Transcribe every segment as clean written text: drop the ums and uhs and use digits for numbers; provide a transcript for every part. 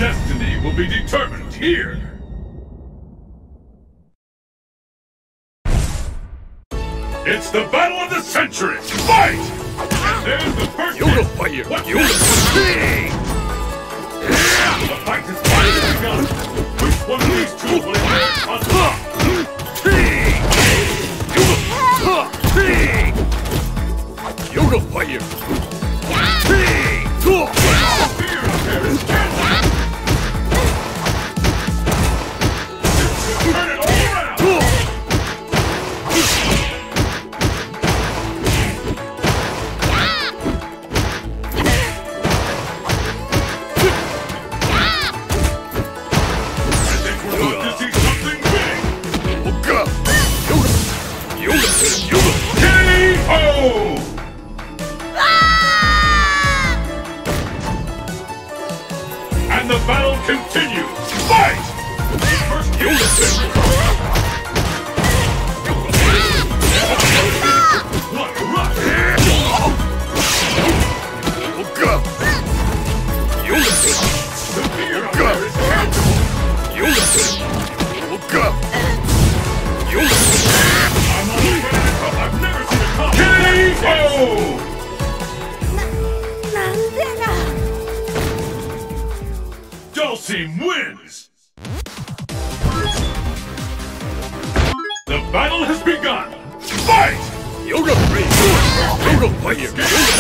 destiny will be determined here. It's the battle of the century! Fight! And there's the first hit! What's this? The fight has finally begun! Which one of these two will emerge on top? Yoga fire! Fear up there is cancer! Turn it all around! And the battle continues! Fight! First kill the What rush! The fear of there is tangible! I'm unafraid. I've never seen a combat! K.O. Dulcim wins! The battle has begun! Fight! Yoga free! Yoga fire! This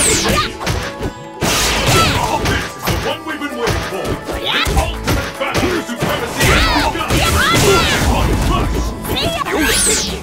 is the one we've been waiting for! The ultimate battle for supremacy has begun! One rush! Yoga!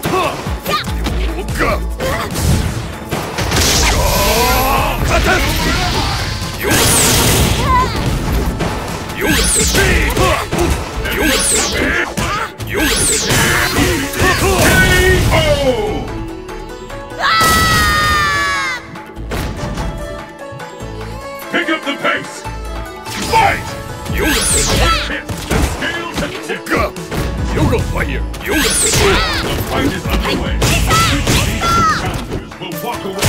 Pick up the pace! Fight! One hit, the scales have tipped! Yoga fire! The fight is underway! These challengers will walk away!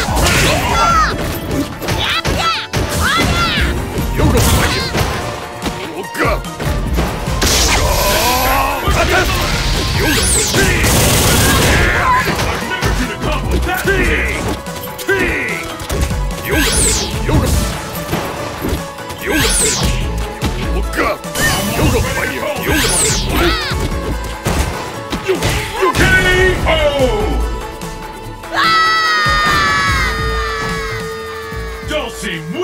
Yoga fire! I've never seen a combo that big! K.O. Dulcim